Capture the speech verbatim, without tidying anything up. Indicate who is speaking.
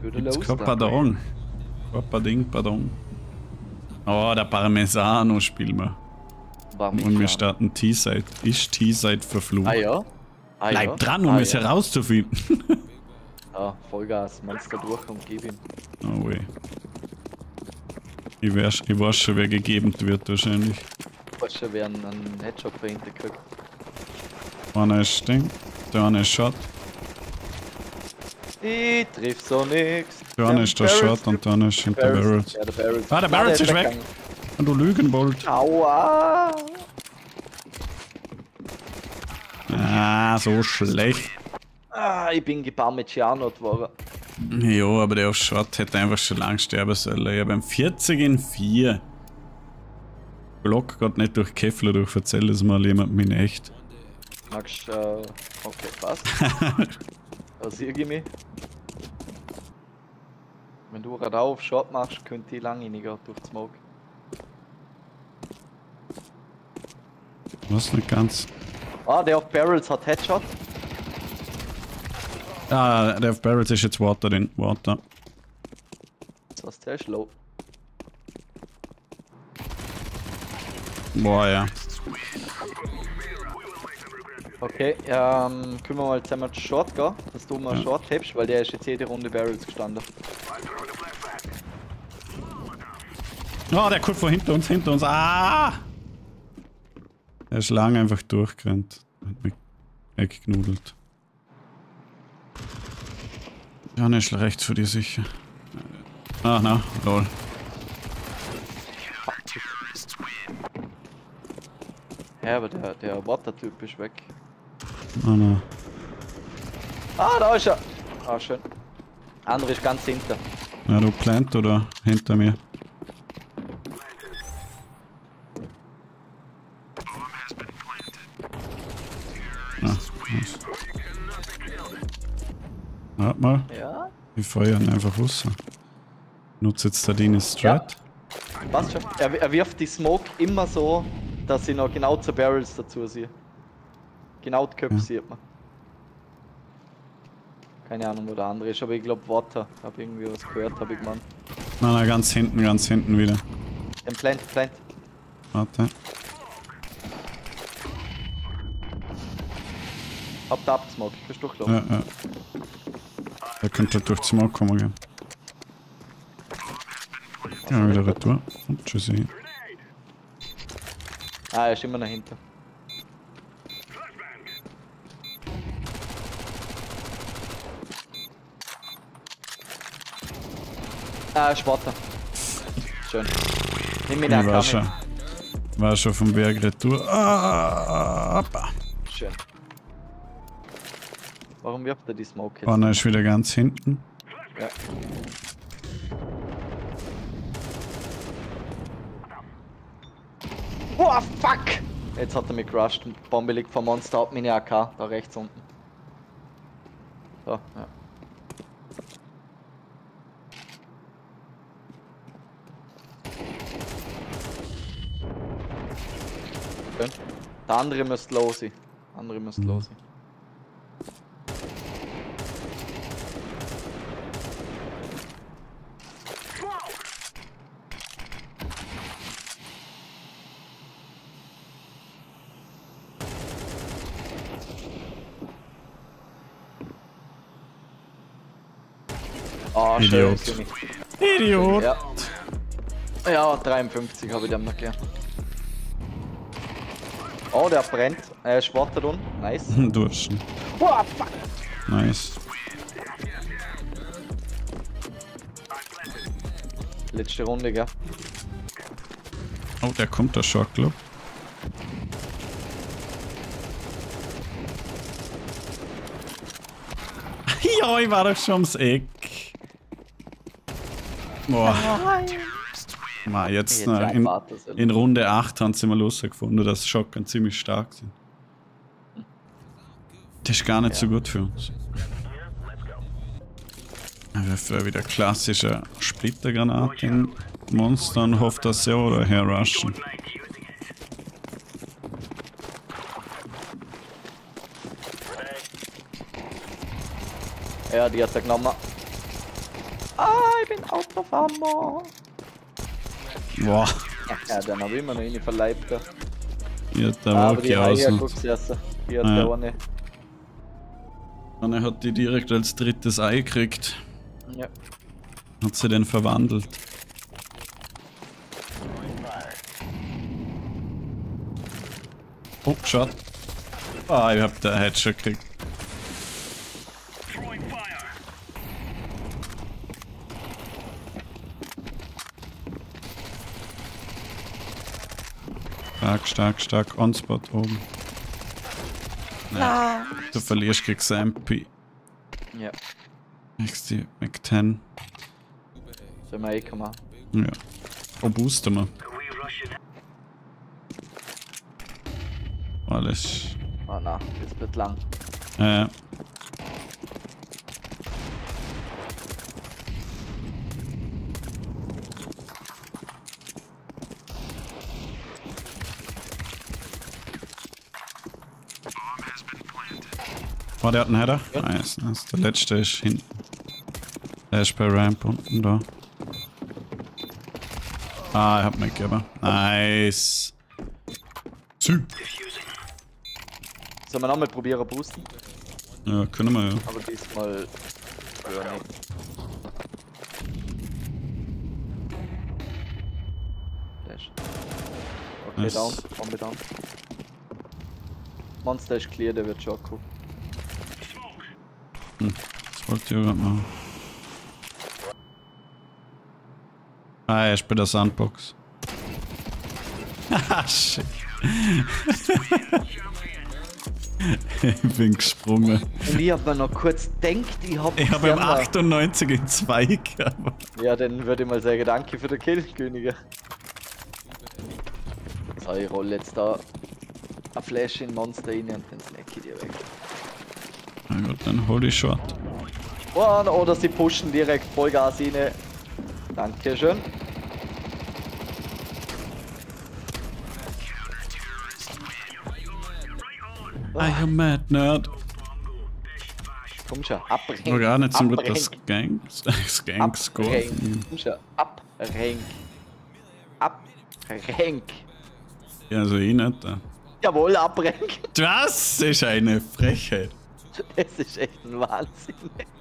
Speaker 1: Jetzt kein Pardon. Kein Pardon, Pardon. Oh, der Parmesano spielen wir. Und wir starten T-Side. Ist T-Side verflucht?
Speaker 2: Ah ja? Ah,
Speaker 1: Bleib
Speaker 2: ja.
Speaker 1: dran, um
Speaker 2: ah,
Speaker 1: es
Speaker 2: ja.
Speaker 1: herauszufinden.
Speaker 2: Ja, Vollgas. Meinst du da durch und gib ihm.
Speaker 1: Oh weh. Ich, wär, ich weiß schon, wer gegeben wird wahrscheinlich.
Speaker 2: Ich weiß schon, wer einen, einen Headshot von hinten kriegt.
Speaker 1: Einer ist Ding, der eine ist Shot.
Speaker 2: Ich triff so nix.
Speaker 1: Der eine ist der Shot und der andere ist hinter Barrels.
Speaker 2: Ja, der Barrels.
Speaker 1: Ah, der Barrels ist weg! Und du Lügenbold.
Speaker 2: Aua!
Speaker 1: Ah, so schlecht.
Speaker 2: Ah, ich bin geparmigianot worden.
Speaker 1: Ja, aber der auf Shot hätte einfach schon lang sterben sollen. Ich habe vierzig in vier. Glock geht nicht durch Kevlar durch, erzähl das mal jemandem in echt.
Speaker 2: Magst du, äh, okay, passt. Da sehe ich mich. Wenn du gerade auf Shot machst, könnte ich lange reingehen durch den Smoke.
Speaker 1: Was nicht ganz.
Speaker 2: Ah, der auf Barrels hat Headshot.
Speaker 1: Ah, der auf Barrels ist jetzt Water drin. Water.
Speaker 2: Das heißt, der ist low.
Speaker 1: Boah, ja.
Speaker 2: Okay, ähm, können wir mal zusammen Short gehen, dass du mal
Speaker 1: Ja.
Speaker 2: Short hebst, weil der ist jetzt jede Runde Barrels gestanden.
Speaker 1: Oh, der kommt von hinter uns, hinter uns. Ah! Er ist lang einfach durchgerannt. Hat mich weggenudelt. Ja, nicht rechts für die sicher. Ah, na, lol.
Speaker 2: Ja, aber der, der Water-Typ ist weg.
Speaker 1: Ah, na.
Speaker 2: Ah, da ist er! Ah, schön. Andere ist ganz hinter.
Speaker 1: Ja, du plant oder hinter mir? Ah, nice. Warte mal,
Speaker 2: Ja?
Speaker 1: wir feuern einfach raus. Nutze jetzt da deine Strat.
Speaker 2: Passt schon. Er, er wirft die Smoke immer so, dass ich noch genau zu Barrels dazu sehe. Genau die Köpfe
Speaker 1: Ja.
Speaker 2: sieht man. Keine Ahnung, wo der andere ist, aber ich glaube Water. Ich habe irgendwie was gehört, habe ich gemeint.
Speaker 1: Nein, nein, ganz hinten, ganz hinten wieder.
Speaker 2: Den Plant, Plant.
Speaker 1: Warte.
Speaker 2: Hab da abgesmoked, kannst du durchlaufen.
Speaker 1: Ja, ja. Der könnte durch die Smoke kommen gehen. Ja, wieder retour. Und tschüssi.
Speaker 2: Ah, er ist immer noch hinter. Ah, er ist Water. Schön. Nimm ihn
Speaker 1: Ich war
Speaker 2: auch
Speaker 1: schon, war schon vom Berg retour. Ah, hoppa.
Speaker 2: Schön. Warum wirft er die Smoke jetzt?
Speaker 1: Einer ist wieder ganz hinten.
Speaker 2: Ja. Boah, fuck! Jetzt hat er mich crushed. Die Bombe liegt vom Monster, hat meine A K, da rechts unten. So, ja. Schön. Der andere müsste low sein. Der andere müsste low sein. Oh, schön.
Speaker 1: Idiot. Idiot!
Speaker 2: Ja. Ja, dreiundfünfzig habe ich dem noch gegeben. Oh, der brennt. Er ist Water drin. Nice.
Speaker 1: Durchen.
Speaker 2: Boah, fuck!
Speaker 1: Nice.
Speaker 2: Letzte Runde, gell?
Speaker 1: Oh, der kommt, der Shot Club. Ja, ich war doch schon ums Eck. Boah. Ma, jetzt,
Speaker 2: Jetzt
Speaker 1: noch in,
Speaker 2: einfach das, oder?
Speaker 1: in Runde acht haben sie mal herausgefunden, dass Shotgun ziemlich stark sind. Das ist gar nicht
Speaker 2: Ja.
Speaker 1: so gut für uns. Er wirft wieder klassische Splittergranate in Monster und hofft, dass sie oder herrushen.
Speaker 2: Ja, die hat er genommen. Ah, ich bin out of ammo.
Speaker 1: Boah.
Speaker 2: Ja, dann hab ich immer noch eine verleibt. Da.
Speaker 1: Ja, der
Speaker 2: Ah,
Speaker 1: war
Speaker 2: aber die
Speaker 1: okay
Speaker 2: Eier
Speaker 1: aus.
Speaker 2: guck's erst. Die hat
Speaker 1: Ja.
Speaker 2: der eine.
Speaker 1: Und er hat die direkt als drittes Ei gekriegt.
Speaker 2: Ja.
Speaker 1: Hat sie den verwandelt. Oh, Shot. Ah, ich hab den Headshot gekriegt. Stark, stark, stark. On-Spot oben. Nein. Du verlierst gegen M P.
Speaker 2: Ja.
Speaker 1: X D Mac zehn.
Speaker 2: Sollen wir eh kommen?
Speaker 1: Ja. Oh, boosten wir. Alles.
Speaker 2: Oh nein, das wird lang.
Speaker 1: Äh. Oh, der hat einen Header?
Speaker 2: Ja.
Speaker 1: Nice, nice. Der letzte ist hinten. Der ist bei Ramp unten da. Ah, ich hab mich gegeben. Nice. Zü.
Speaker 2: Sollen wir nochmal probieren boosten?
Speaker 1: Ja, können wir ja.
Speaker 2: Aber diesmal. Ja, nicht. Flash. Okay,
Speaker 1: Nice.
Speaker 2: down. Bombe down. Monster ist clear, der wird schon cool.
Speaker 1: Hm, das wollte ich gerade machen. Ah, er ist bei der Sandbox. Haha, shit. Ich bin gesprungen.
Speaker 2: Und ich hab mir noch kurz gedacht, ich hab.
Speaker 1: Ich habe im
Speaker 2: gerne-
Speaker 1: achtundneunzig in zwei gehabt.
Speaker 2: Ja, dann würde ich mal sagen, danke für den Kill, Könige. So, ich roll jetzt da ein Flash in Monster rein und dann slack ich dir weg.
Speaker 1: Na gut, dann hol ich Shot.
Speaker 2: Oh, oder sie pushen direkt Vollgas rein. Dankeschön.
Speaker 1: I am mad, nerd.
Speaker 2: Komm schon, abrenk.
Speaker 1: War gar nicht so gut
Speaker 2: abrenk,
Speaker 1: das Gang, das Gang Score.
Speaker 2: abrenk. Komm schon, abrenk. Abrenk.
Speaker 1: Ja, also ich nicht. Da.
Speaker 2: Jawohl, abrenk.
Speaker 1: Das ist eine Frechheit.
Speaker 2: Das ist echt ein Wahnsinn.